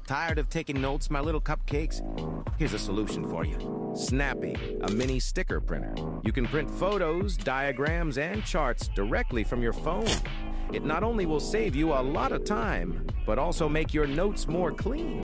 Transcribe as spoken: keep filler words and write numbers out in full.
Tired of taking notes, my little cupcakes? Here's a solution for you. Snappy, a mini sticker printer. You can print photos, diagrams, and charts directly from your phone. It not only will save you a lot of time, but also make your notes more clean.